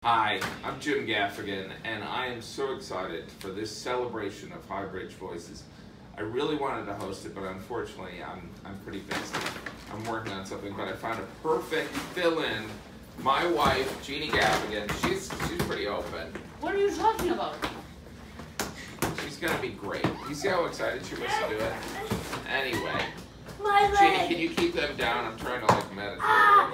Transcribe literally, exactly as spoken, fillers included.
Hi, I'm Jim Gaffigan, and I am so excited for this celebration of Highbridge Voices. I really wanted to host it, but unfortunately, I'm I'm pretty busy. I'm working on something, but I found a perfect fill-in. My wife, Jeannie Gaffigan, she's she's pretty open. What are you talking about? She's gonna be great. You see how excited she was to do it? Anyway, My Jeannie, leg. can you keep them down? I'm trying to like meditate.